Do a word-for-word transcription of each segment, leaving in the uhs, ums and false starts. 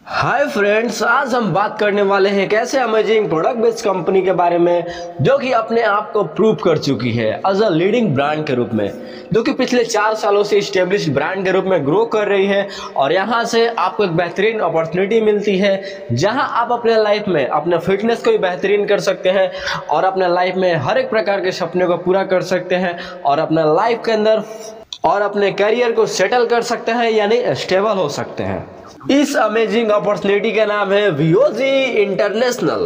Hi friends, आज हम बात करने वाले हैं एक ऐसे अमेजिंग प्रोडक्ट बेस्ड कंपनी के बारे में जो कि अपने आप को प्रूव कर चुकी है एज अ लीडिंग ब्रांड के रूप में, जो कि पिछले चार सालों से स्टेब्लिश्ड ब्रांड के रूप में ग्रो कर रही है। और यहाँ से आपको एक बेहतरीन अपॉर्चुनिटी मिलती है जहाँ आप अपने लाइफ में अपने फिटनेस को भी बेहतरीन कर सकते हैं और अपने लाइफ में हर एक प्रकार के सपने को पूरा कर सकते हैं और अपने लाइफ के अंदर और अपने करियर को सेटल कर सकते हैं, यानी स्टेबल हो सकते हैं। इस अमेजिंग अपॉर्चुनिटी का नाम है VOG international.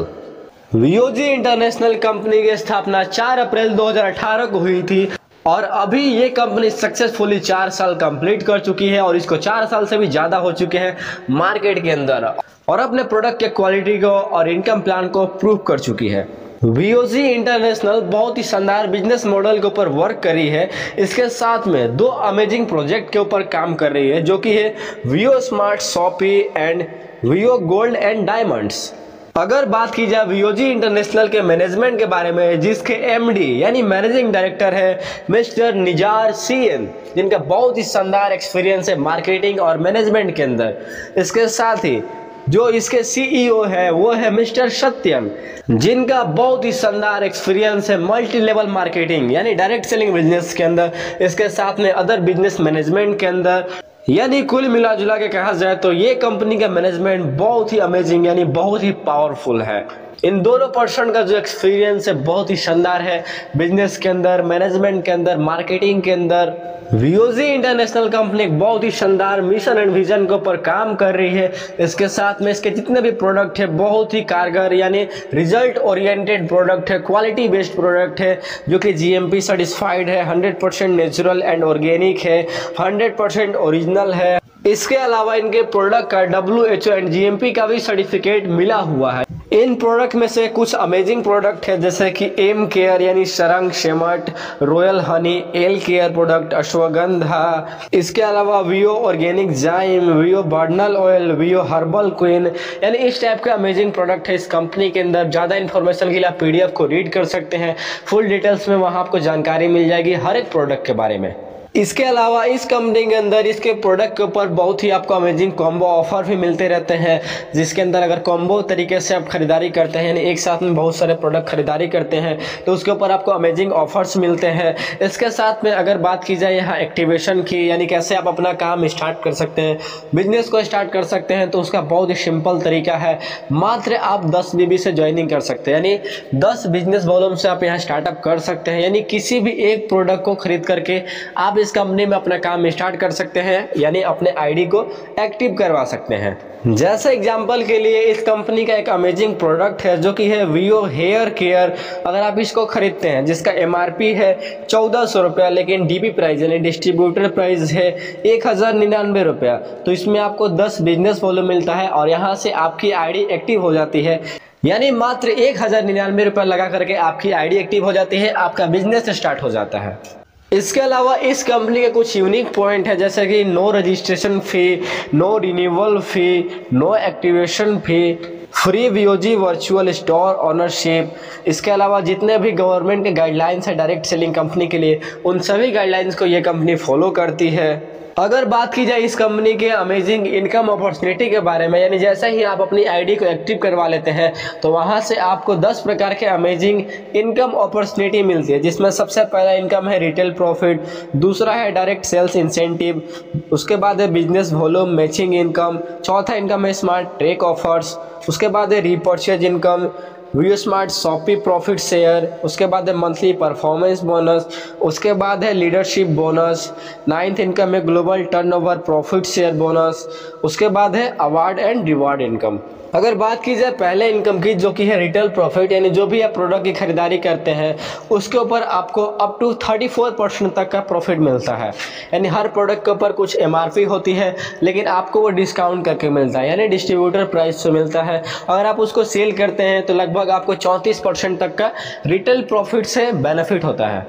VOG international company की स्थापना चार अप्रैल दो हज़ार अठारह को हुई थी और अभी ये कंपनी सक्सेसफुली चार साल कंप्लीट कर चुकी है और इसको चार साल से भी ज्यादा हो चुके हैं मार्केट के अंदर और अपने प्रोडक्ट के क्वालिटी को और इनकम प्लान को प्रूव कर चुकी है। वीओजी इंटरनेशनल बहुत ही शानदार बिजनेस मॉडल के ऊपर वर्क करी है। इसके साथ में दो अमेजिंग प्रोजेक्ट के ऊपर काम कर रही है, जो कि है VO smart shoppe and VO gold and diamonds. अगर बात की जाए वीओजी इंटरनेशनल के मैनेजमेंट के बारे में, जिसके एमडी यानी मैनेजिंग डायरेक्टर है मिस्टर निजार सीएन, जिनका बहुत ही शानदार एक्सपीरियंस है मार्केटिंग और मैनेजमेंट के अंदर। इसके साथ ही जो इसके सीईओ है वो है मिस्टर सत्यम, जिनका बहुत ही शानदार एक्सपीरियंस है मल्टी लेवल मार्केटिंग यानी डायरेक्ट सेलिंग बिजनेस के अंदर, इसके साथ में अदर बिजनेस मैनेजमेंट के अंदर। यानी कुल मिला जुला के कहा जाए तो ये कंपनी का मैनेजमेंट बहुत ही अमेजिंग यानी बहुत ही पावरफुल है। इन दोनों पर्सन का जो एक्सपीरियंस है बहुत ही शानदार है बिजनेस के अंदर, मैनेजमेंट के अंदर, मार्केटिंग के अंदर। वीओजी इंटरनेशनल कंपनी एक बहुत ही शानदार मिशन एंड विजन के ऊपर काम कर रही है। इसके साथ में इसके जितने भी प्रोडक्ट है बहुत ही कारगर यानी रिजल्ट ओरिएंटेड प्रोडक्ट है, क्वालिटी बेस्ड प्रोडक्ट है, जो कि जीएमपी सर्टिफाइड है, hundred percent natural and organic है, हंड्रेड परसेंट ओरिजिनल है। इसके अलावा इनके प्रोडक्ट का W H O and GMP का भी सर्टिफिकेट मिला हुआ है। इन प्रोडक्ट में से कुछ अमेजिंग प्रोडक्ट है जैसे कि एम केयर यानी शरंग शेमट, royal honey, L care product, ashwagandha. इसके अलावा वीओ ऑर्गेनिक जाइम, वीओ बर्नल ऑयल, वीओ हर्बल क्वीन, यानी इस टाइप के अमेजिंग प्रोडक्ट है इस कंपनी के अंदर। ज़्यादा इन्फॉर्मेशन के लिए आप पीडीएफ को रीड कर सकते हैं, फुल डिटेल्स में वहाँ आपको जानकारी मिल जाएगी हर एक प्रोडक्ट के बारे में। इसके अलावा इस कंपनी के अंदर इसके प्रोडक्ट के ऊपर बहुत ही आपको अमेजिंग कॉम्बो ऑफर भी मिलते रहते हैं, जिसके अंदर अगर कॉम्बो तरीके से आप खरीदारी करते हैं यानी एक साथ में बहुत सारे प्रोडक्ट खरीदारी करते हैं तो उसके ऊपर आपको अमेजिंग ऑफर्स मिलते हैं। इसके साथ में अगर बात की जाए यहाँ एक्टिवेशन की, यानी कैसे आप अपना काम स्टार्ट कर सकते हैं, बिजनेस को स्टार्ट कर सकते हैं, तो उसका बहुत ही सिंपल तरीका है। मात्र आप दस बीबी से ज्वाइनिंग कर सकते हैं, यानी दस बिजनेस वॉल्यूम से आप यहाँ स्टार्टअप कर सकते हैं। यानी किसी भी एक प्रोडक्ट को खरीद करके आप इस कंपनी में अपना काम स्टार्ट कर सकते हैं, यानी अपने आईडी को एक्टिव करवा सकते हैं। जैसे एग्जांपल के लिए इस कंपनी का एक अमेजिंग प्रोडक्ट है जो कि है वीओ हेयर केयर। अगर आप इसको खरीदते हैं जिसका एमआरपी है चौदह सौ रुपया, लेकिन डीपी प्राइस यानी डिस्ट्रीब्यूटर प्राइस है एक हजार निन्यानवे रुपया, तो इसमें आपको दस बिजनेस वॉल्यूम मिलता है और यहाँ से आपकी आईडी एक्टिव हो जाती है। यानी मात्र एक हजार निन्यानवे रुपया लगा करके आपकी आईडी एक्टिव हो जाती है, आपका बिजनेस स्टार्ट हो जाता है। इसके अलावा इस कंपनी के कुछ यूनिक पॉइंट है जैसे कि no registration fee, no renewal fee, no activation fee, free VOG virtual store ownership. इसके अलावा जितने भी गवर्नमेंट के गाइडलाइंस है डायरेक्ट सेलिंग कंपनी के लिए, उन सभी गाइडलाइंस को ये कंपनी फॉलो करती है। अगर बात की जाए इस कंपनी के अमेजिंग इनकम अपॉर्चुनिटी के बारे में, यानी जैसे ही आप अपनी आईडी को एक्टिव करवा लेते हैं तो वहां से आपको दस प्रकार के अमेजिंग इनकम अपॉर्चुनिटी मिलती है, जिसमें सबसे पहला इनकम है रिटेल प्रॉफिट, दूसरा है डायरेक्ट सेल्स इंसेंटिव, उसके बाद है बिजनेस वॉल्यूम मैचिंग इनकम, चौथा इनकम है स्मार्ट ट्रैक ऑफर्स, उसके बाद है repurchase income, VO smart shoppe profit share, उसके बाद है मंथली परफॉर्मेंस बोनस, उसके बाद है लीडरशिप बोनस, नाइन्थ इनकम है global turnover profit share bonus, उसके बाद है अवार्ड एंड रिवार्ड इनकम। अगर बात की जाए पहले इनकम की जो कि है रिटेल प्रॉफिट, यानी जो भी आप प्रोडक्ट की खरीदारी करते हैं उसके ऊपर आपको अप टू चौंतीस परसेंट तक का प्रॉफिट मिलता है। यानी हर प्रोडक्ट के ऊपर कुछ एमआरपी होती है लेकिन आपको वो डिस्काउंट करके मिलता है, यानी डिस्ट्रीब्यूटर प्राइस से मिलता है। अगर आप उसको सेल करते हैं तो लगभग आपको चौंतीस परसेंट तक का रिटेल प्रॉफिट से बेनिफिट होता है।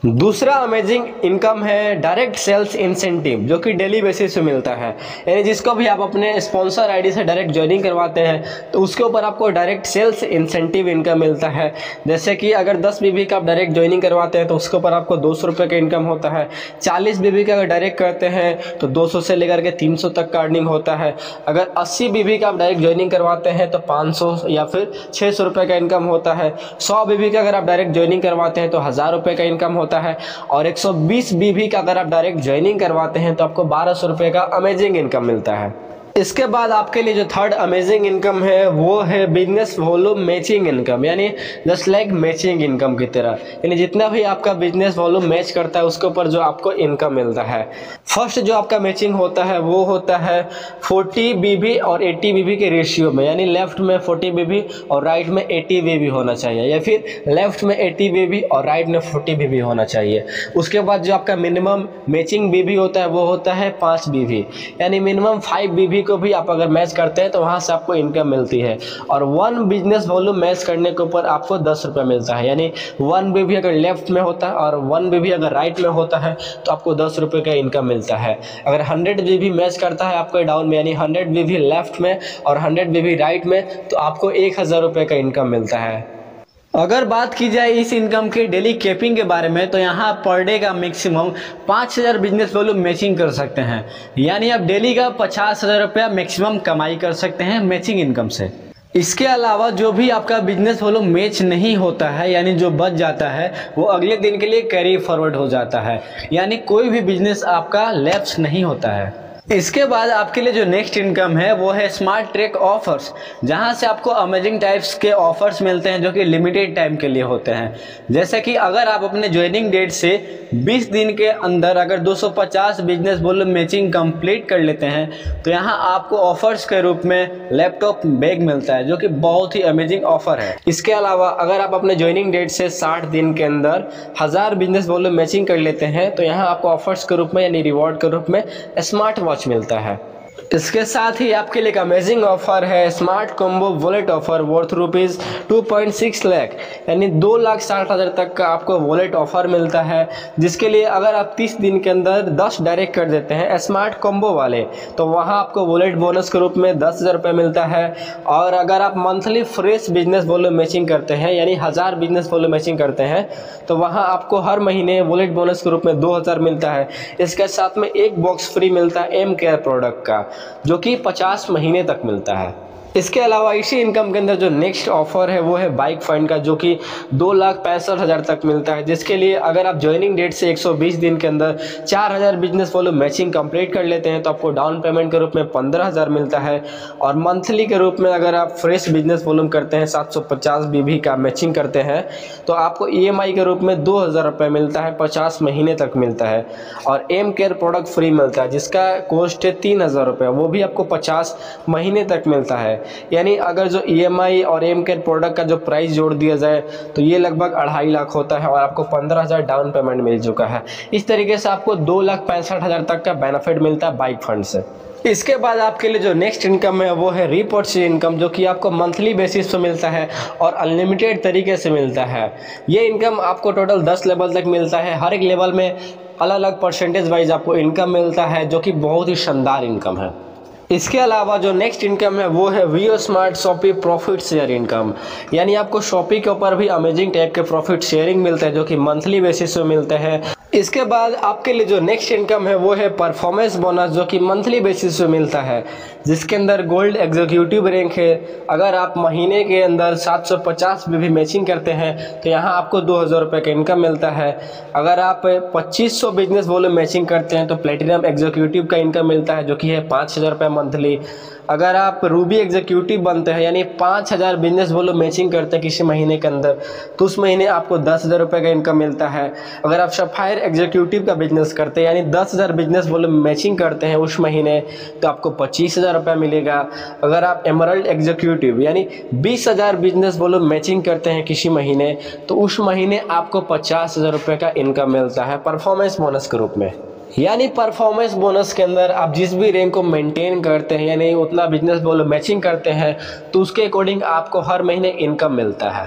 दूसरा अमेजिंग इनकम है डायरेक्ट सेल्स इंसेंटिव, जो कि डेली बेसिस पे मिलता है। यानी जिसको भी आप अपने स्पॉन्सर आईडी से डायरेक्ट ज्वाइनिंग करवाते हैं तो उसके ऊपर आपको डायरेक्ट सेल्स इंसेंटिव इनकम मिलता है। जैसे कि अगर दस बीबी का आप डायरेक्ट ज्वाइनिंग करवाते हैं तो उसके ऊपर आपको दो सौ रुपये का इनकम होता है। चालीस बीबी का अगर डायरेक्ट करते हैं तो दो सौ से लेकर के तीन सौ तक का अर्निंग होता है। अगर अस्सी बीबी का आप डायरेक्ट ज्वाइनिंग करवाते हैं तो पाँच सौ या फिर छः सौ रुपये का इनकम होता है। सौ बीबी का अगर आप डायरेक्ट ज्वाइनिंग करवाते हैं तो हज़ार रुपये का इनकम होता है। और एक सौ बीस बीबी का अगर आप डायरेक्ट ज्वाइनिंग करवाते हैं तो आपको बारह सौ रुपये का अमेजिंग इनकम मिलता है। इसके बाद आपके लिए जो थर्ड अमेजिंग इनकम है वो है बिजनेस वॉल्यूम मैचिंग इनकम, यानी जस्ट लाइक मैचिंग इनकम की तरह। यानी जितना भी आपका बिजनेस वॉल्यूम मैच करता है उसके ऊपर जो आपको इनकम मिलता है। फर्स्ट जो आपका मैचिंग होता है वो होता है चालीस बीबी और अस्सी बीबी के रेशियो में, यानी लेफ्ट में चालीस बीबी और राइट में अस्सी बीबी होना चाहिए, या फिर लेफ्ट में अस्सी बीबी और राइट में चालीस बीबी होना चाहिए। उसके बाद जो आपका मिनिमम मैचिंग बीबी होता है वो होता है पाँच बीबी, यानी मिनिमम फाइव बीबी को भी आप अगर मैच करते हैं तो वहां से आपको इनकम मिलती है। और वन बिजनेस वॉल्यूम मैच करने के ऊपर आपको दस रुपये मिलता है, यानी वन बीबी अगर लेफ्ट में होता है और वन बीबी अगर राइट में होता है तो आपको दस रुपये का इनकम मिलता है। अगर हंड्रेड बीबी मैच करता है आपको डाउन में, यानी हंड्रेड बीबी लेफ्ट में और हंड्रेड बीबी राइट में, तो आपको एक हज़ार रुपये का इनकम मिलता है। अगर बात की जाए इस इनकम के डेली कैपिंग के बारे में तो यहाँ पर डे का मैक्सिमम पाँच हज़ार बिजनेस वॉल्यूम मैचिंग कर सकते हैं, यानी आप डेली का पचास हज़ार रुपया मैक्सिमम कमाई कर सकते हैं मैचिंग इनकम से। इसके अलावा जो भी आपका बिजनेस वॉल्यूम मैच नहीं होता है, यानी जो बच जाता है, वो अगले दिन के लिए कैरी फॉरवर्ड हो जाता है, यानी कोई भी बिजनेस आपका लैप्स नहीं होता है। इसके बाद आपके लिए जो नेक्स्ट इनकम है वो है स्मार्ट ट्रैक ऑफर्स, जहां से आपको अमेजिंग टाइप्स के ऑफर्स मिलते हैं जो कि लिमिटेड टाइम के लिए होते हैं। जैसे कि अगर आप अपने ज्वाइनिंग डेट से बीस दिन के अंदर अगर दो सौ पचास बिजनेस वॉल्यूम मैचिंग कंप्लीट कर लेते हैं तो यहां आपको ऑफर्स के रूप में लैपटॉप बैग मिलता है, जो कि बहुत ही अमेजिंग ऑफर है। इसके अलावा अगर आप अपने ज्वाइनिंग डेट से साठ दिन के अंदर हज़ार बिजनेस वॉल्यूम मैचिंग कर लेते हैं तो यहाँ आपको ऑफर्स के रूप में यानी रिवॉर्ड के रूप में स्मार्ट वॉच मिलता है। इसके साथ ही आपके लिए एक अमेजिंग ऑफर है smart combo wallet offer worth rupees two point six lakh, यानी दो लाख साठ हज़ार तक का आपको वॉलेट ऑफर मिलता है, जिसके लिए अगर आप तीस दिन के अंदर दस डायरेक्ट कर देते हैं स्मार्ट कॉम्बो वाले तो वहां आपको वॉलेट बोनस के रूप में दस हज़ार रुपये मिलता है। और अगर आप monthly fresh business volume matching करते हैं, यानी हज़ार बिजनेस वॉल्यूम मैचिंग करते हैं, तो वहाँ आपको हर महीने वॉलेट बोनस के रूप में दो हज़ार मिलता है। इसके साथ में एक बॉक्स फ्री मिलता है एम केयर प्रोडक्ट का, जो कि पचास महीने तक मिलता है। इसके अलावा इसी इनकम के अंदर जो नेक्स्ट ऑफर है वो है बाइक फंड का, जो कि दो लाख पैंसठ हज़ार तक मिलता है, जिसके लिए अगर आप ज्वाइनिंग डेट से एक सौ बीस दिन के अंदर चार हज़ार बिजनेस वॉल्यूम मैचिंग कंप्लीट कर लेते हैं तो आपको डाउन पेमेंट के रूप में पंद्रह हज़ार मिलता है। और मंथली के रूप में अगर आप फ्रेश बिजनेस वॉल्यूम करते हैं सात सौ पचास बीबी का मैचिंग करते हैं तो आपको ई एम आई के रूप में दो हज़ार रुपये मिलता है, पचास महीने तक मिलता है। और एम केयर प्रोडक्ट फ्री मिलता है जिसका कॉस्ट है तीन हज़ार रुपये, वो भी आपको पचास महीने तक मिलता है। यानी अगर जो ई एम आई और एम केयर प्रोडक्ट का जो प्राइस जोड़ दिया जाए तो ये लगभग अढ़ाई लाख होता है और आपको पंद्रह हज़ार डाउन पेमेंट मिल चुका है। इस तरीके से आपको दो लाख पैंसठ हज़ार तक का बेनिफिट मिलता है बाइक फंड से। इसके बाद आपके लिए जो नेक्स्ट इनकम है वो है रीपर्चेज इनकम, जो कि आपको मंथली बेसिस पे मिलता है और अनलिमिटेड तरीके से मिलता है। ये इनकम आपको टोटल दस लेवल तक मिलता है, हर एक लेवल में अलग अलग परसेंटेज वाइज आपको इनकम मिलता है, जो कि बहुत ही शानदार इनकम है। इसके अलावा जो नेक्स्ट इनकम है वो है VO smart shoppe profit share income, यानी आपको शॉपी के ऊपर भी अमेजिंग टाइप के प्रॉफिट शेयरिंग मिलते हैं जो कि मंथली बेसिस पे मिलते हैं। इसके बाद आपके लिए जो नेक्स्ट इनकम है वो है परफॉर्मेंस बोनस, जो कि मंथली बेसिस पे मिलता है, जिसके अंदर गोल्ड एग्जीक्यूटिव रैंक है। अगर आप महीने के अंदर सात सौ पचास बीबी मैचिंग करते हैं तो यहाँ आपको दो हज़ार रुपये का इनकम मिलता है। अगर आप पच्चीस सौ बिजनेस वॉल्यूम मैचिंग करते हैं तो प्लेटिनम एग्जीक्यूटिव का इनकम मिलता है, जो कि है पाँच हज़ार रुपये मंथली। अगर आप रूबी एग्जीक्यूटिव बनते हैं यानी पाँच हज़ार बिजनेस वॉल्यूम मैचिंग करते हैं किसी महीने के अंदर तो उस महीने आपको दस हज़ार रुपये का इनकम मिलता है। अगर आप सफायर एग्जीक्यूटिव का बिजनेस करते हैं यानी दस हज़ार बिजनेस वॉल्यूम मैचिंग करते हैं उस महीने तो आपको पच्चीस हज़ार रुपये मिलेगा। अगर आप एमरल्ड एग्जीक्यूटिव यानी बीस हज़ार बिजनेस वॉल्यूम मैचिंग करते हैं किसी महीने तो उस महीने आपको पचास हज़ार रुपये का इनकम मिलता है परफॉर्मेंस बोनस के रूप में। यानी परफॉर्मेंस बोनस के अंदर आप जिस भी रैंक को मेंटेन करते हैं यानी उतना बिजनेस वॉल्यूम मैचिंग करते हैं तो उसके अकॉर्डिंग आपको हर महीने इनकम मिलता है।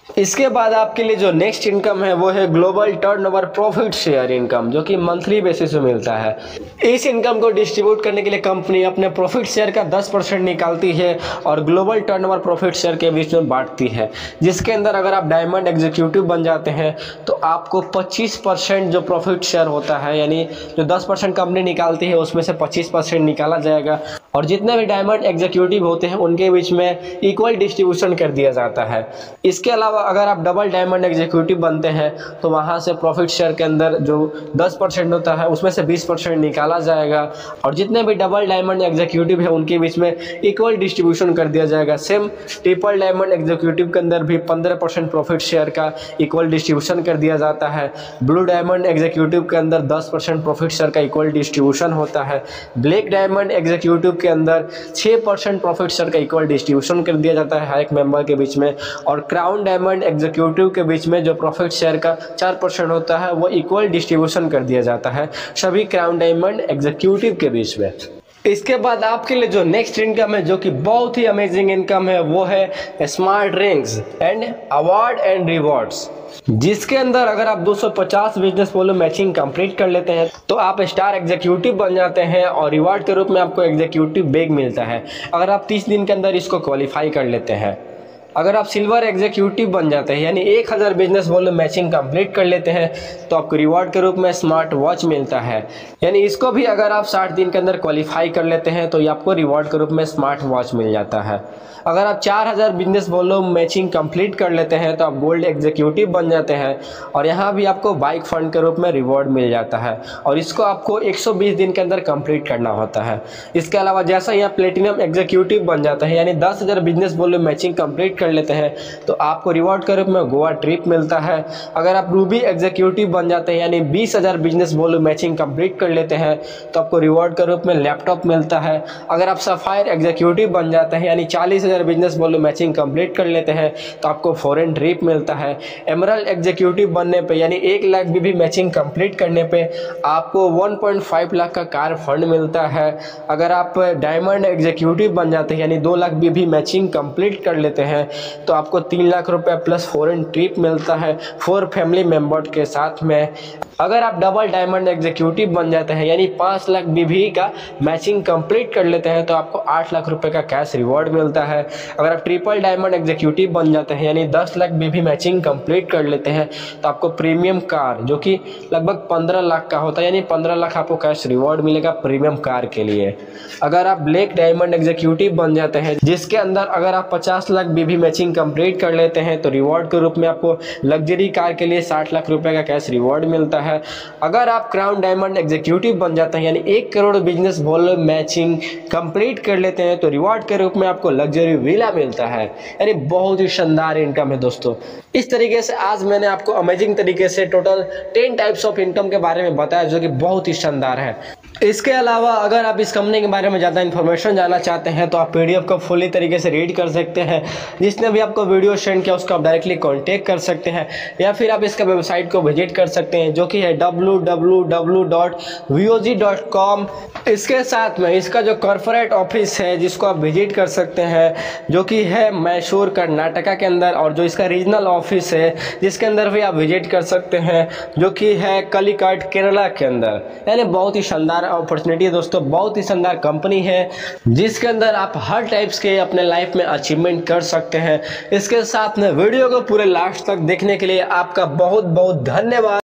इसके बाद आपके लिए जो नेक्स्ट इनकम है वो है global turnover profit share income, जो कि मंथली बेसिस पे मिलता है। इस इनकम को डिस्ट्रीब्यूट करने के लिए कंपनी अपने प्रॉफिट शेयर का दस परसेंट निकालती है और ग्लोबल टर्नओवर प्रॉफिट शेयर के बीच में बांटती है, जिसके अंदर अगर आप डायमंड एग्जीक्यूटिव बन जाते हैं तो आपको पच्चीस परसेंट जो प्रॉफिट शेयर होता है, यानी जो दस परसेंट कंपनी निकालती है उसमें से पच्चीस परसेंट निकाला जाएगा और जितने भी डायमंड एग्जीक्यूटिव होते हैं उनके बीच में इक्वल डिस्ट्रीब्यूशन कर दिया जाता है। इसके अलावा अगर आप डबल डायमंड एग्जीक्यूटिव बनते हैं तो वहाँ से प्रॉफिट शेयर के अंदर जो दस परसेंट होता है उसमें से बीस परसेंट निकाला जाएगा और जितने भी डबल डायमंड एग्जीक्यूटिव है उनके बीच में इक्वल डिस्ट्रीब्यूशन कर दिया जाएगा। सेम ट्रिपल डायमंड एग्जीक्यूटिव के अंदर भी पंद्रह परसेंट प्रॉफिट शेयर का इक्वल डिस्ट्रीब्यूशन कर दिया जाता है। ब्लू डायमंड एग्जीक्यूटिव के अंदर दस परसेंट प्रॉफिट शेयर का इक्वल डिस्ट्रीब्यूशन होता है। ब्लैक डायमंड एग्जीक्यूटिव के अंदर छः परसेंट प्रॉफिट शेयर का इक्वल डिस्ट्रीब्यूशन कर दिया जाता है हर एक मेंबर के बीच में और क्राउन डायमंड एग्जीक्यूटिव के बीच में जो प्रॉफिट शेयर का चार परसेंट होता है वो इक्वल डिस्ट्रीब्यूशन कर दिया जाता है सभी क्राउन डायमंड एग्जीक्यूटिव के बीच में। इसके बाद आपके लिए जो नेक्स्ट इनकम है जो कि बहुत ही अमेजिंग इनकम है वो है smart rings and award and rewards, जिसके अंदर अगर आप दो सौ पचास बिजनेस वॉल्यूम मैचिंग कंप्लीट कर लेते हैं तो आप स्टार एग्जीक्यूटिव बन जाते हैं और रिवार्ड के रूप में आपको एग्जीक्यूटिव बैग मिलता है अगर आप तीस दिन के अंदर इसको क्वालिफाई कर लेते हैं। अगर आप सिल्वर एग्जीक्यूटिव बन जाते हैं यानी एक हज़ार बिजनेस वॉल्यूम मैचिंग कंप्लीट कर लेते हैं तो आपको रिवॉर्ड के रूप में स्मार्ट वॉच मिलता है, यानी इसको भी अगर आप साठ दिन के अंदर क्वालिफाई कर लेते हैं तो ये आपको रिवॉर्ड के रूप में स्मार्ट वॉच मिल जाता है। अगर आप चार हज़ार बिजनेस वॉल्यूम मैचिंग कंप्लीट कर लेते हैं तो आप गोल्ड एग्जीक्यूटिव बन जाते हैं और यहाँ भी आपको बाइक फंड के रूप में रिवॉर्ड मिल जाता है और इसको आपको एक सौ बीस दिन के अंदर कंप्लीट करना होता है। इसके अलावा जैसा यहाँ प्लेटिनम एग्जीक्यूटिव बन जाता है यानी दस हज़ार बिजनेस वॉल्यूम मैचिंग कंप्लीट कर लेते हैं तो आपको रिवॉर्ड के रूप में गोवा ट्रिप मिलता है। अगर आप रूबी एग्जीक्यूटिव बन जाते हैं यानी बीस हज़ार बिजनेस वॉल्यूम मैचिंग कंप्लीट कर लेते हैं तो आपको रिवॉर्ड के रूप में लैपटॉप मिलता है। अगर आप सफायर एग्जीक्यूटिव बन जाते हैं यानी चालीस हज़ार बिजनेस वॉल्यूम मैचिंग कंप्लीट कर लेते हैं तो आपको फॉरेन ट्रिप मिलता है। एमरल्ड एग्जीक्यूटिव बनने पे यानी एक लाख भी, भी मैचिंग कंप्लीट करने पे आपको एक पॉइंट पाँच लाख का कार फंड मिलता है। अगर आप डायमंड एग्जीक्यूटिव बन जाते हैं यानी दो लाख भी, भी मैचिंग कंप्लीट कर लेते हैं तो आपको तीन लाख रुपए प्लस फॉरेन ट्रिप मिलता है फोर फैमिली मेंबर के साथ में। अगर आप डबल डायमंड एग्जीक्यूटिव बन जाते हैं यानी पाँच लाख बीबी का मैचिंग कंप्लीट कर लेते हैं तो आपको आठ लाख रुपए का कैश रिवॉर्ड मिलता है। अगर आप ट्रिपल डायमंड एग्जीक्यूटिव बन जाते हैं यानी दस लाख बीबी मैचिंग कंप्लीट कर लेते हैं तो आपको प्रीमियम कार जो कि लगभग पंद्रह लाख का होता है यानी पंद्रह लाख आपको कैश रिवॉर्ड मिलेगा प्रीमियम कार के लिए। अगर आप ब्लैक डायमंड एग्जीक्यूटिव बन जाते हैं जिसके अंदर अगर आप पचास लाख बीबी मैचिंग कंप्लीट कर लेते हैं तो रिवॉर्ड के रूप में आपको लग्जरी कार के लिए साठ लाख रुपए का कैश रिवॉर्ड मिलता है। अगर आप क्राउन डायमंड एग्जीक्यूटिव बन जाते हैं यानी एक crore business volume matching complete कर लेते हैं तो रिवॉर्ड के रूप में आपको लग्जरी विला मिलता है, यानी बहुत ही शानदार इनकम है दोस्तों। इस तरीके से आज मैंने आपको अमेजिंग तरीके से total ten types of income के बारे में बताया जो कि बहुत ही शानदार है। इसके अलावा अगर आप इस कंपनी के बारे में ज़्यादा इन्फॉर्मेशन जानना चाहते हैं तो आप पीडीएफ को फुली तरीके से रीड कर सकते हैं। जिसने भी आपको वीडियो सेंड किया उसको आप डायरेक्टली कांटेक्ट कर सकते हैं या फिर आप इसका वेबसाइट को विजिट कर सकते हैं जो कि है W W W dot V O G dot com. इसके साथ में इसका जो कॉर्पोरेट ऑफिस है जिसको आप विजिट कर सकते हैं जो कि है मैसूर कर्नाटका के अंदर, और जो इसका रीजनल ऑफिस है जिसके अंदर भी आप विजिट कर सकते हैं जो कि है कलिकट केरला के अंदर। यानी बहुत ही शानदार अपॉर्चुनिटी है दोस्तों, बहुत ही शानदार कंपनी है जिसके अंदर आप हर टाइप्स के अपने लाइफ में अचीवमेंट कर सकते हैं। इसके साथ में वीडियो को पूरे लास्ट तक देखने के लिए आपका बहुत बहुत धन्यवाद।